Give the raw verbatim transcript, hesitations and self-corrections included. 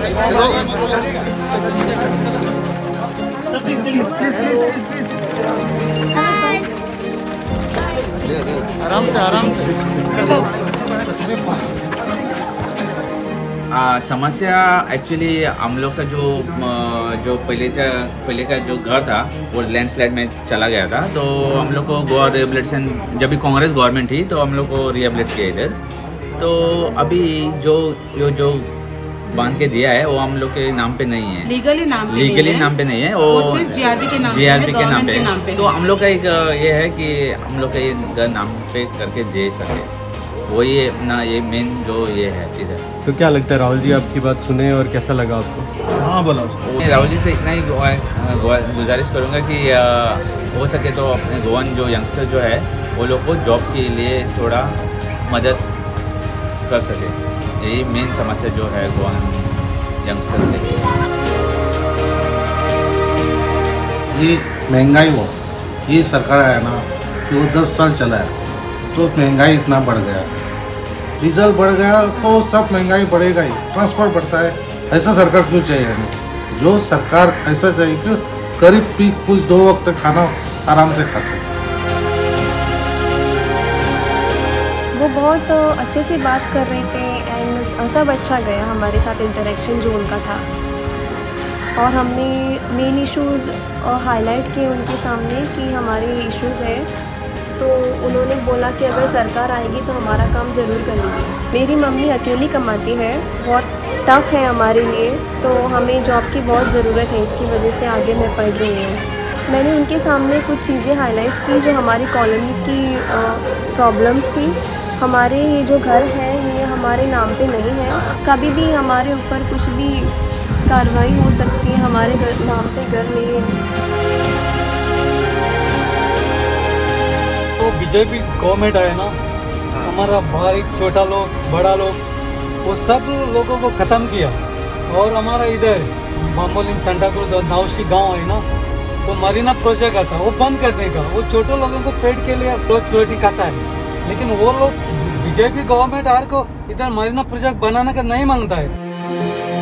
आराम से आराम से। आ, समस्या एक्चुअली हम लोग का जो जो पहले का पहले का जो घर था वो लैंडस्लाइड में चला गया था, तो हम लोग को गोवा रिहेबिलिटेशन, जब भी कांग्रेस गवर्नमेंट थी तो हम लोग को रिहेबिलिट किया इधर। तो अभी जो जो जो बांध के दिया है वो हम लोग के नाम पे नहीं है, लीगली नाम पे लीगली नहीं है, नाम पे नहीं है, वो सिर्फ जीआरपी के नाम जीआरपी के नाम पे, नाम पे। तो हम लोग का एक ये है कि हम लोग का ये नाम पे करके दे सके, वही अपना ये मेन जो ये है चीज़ है। तो क्या लगता है राहुल जी, आपकी बात सुने और कैसा लगा आपको? हाँ बोला उसको। राहुल जी से इतना ही गुजारिश करूँगा कि हो सके तो अपने गोवन जो यंगस्टर जो है वो लोग को जॉब के लिए थोड़ा मदद कर सके, यही मेन समस्या जो है गोवन यंगस्टर के। ये महंगाई वो ये सरकार आया ना कि वो दस साल चला है तो महंगाई इतना बढ़ गया, डीजल बढ़ गया तो सब महंगाई बढ़ेगा ही, ट्रांसपोर्ट बढ़ता है। ऐसा सरकार क्यों चाहिए हमें? जो सरकार ऐसा चाहिए कि करीब पी कुछ दो वक्त खाना आराम से खा सके। वो बहुत अच्छे से बात कर रहे थे एंड सब अच्छा गया हमारे साथ इंटरेक्शन जो उनका था, और हमने मेन इश्यूज़ हाईलाइट किए उनके सामने कि हमारे इश्यूज़ है, तो उन्होंने बोला कि अगर सरकार आएगी तो हमारा काम ज़रूर करेगी। मेरी मम्मी अकेली कमाती है, बहुत टफ़ है हमारे लिए, तो हमें जॉब की बहुत ज़रूरत है, इसकी वजह से आगे मैं पढ़ रही हूँ। मैंने उनके सामने कुछ चीज़ें हाईलाइट की जो हमारी कॉलोनी की प्रॉब्लम्स थी। हमारे ये जो घर है ये हमारे नाम पे नहीं है, कभी भी हमारे ऊपर कुछ भी कार्रवाई हो सकती है, हमारे घर नाम पे घर नहीं है। तो बीजेपी गवर्नमेंट आया ना, हमारा भारी छोटा लोग बड़ा लोग वो सब लोगों को ख़त्म किया, और हमारा इधर मामूली सेंटा क्रूज नावशी गांव है ना, तो मरीना प्रोजेक्ट आता वो बंद करने का, वो छोटे लोगों को पेट के लिए रोज रोटी खाता है, लेकिन वो लोग बीजेपी गवर्नमेंट आर को इधर मरीना प्रोजेक्ट बनाने का नहीं मांगता है।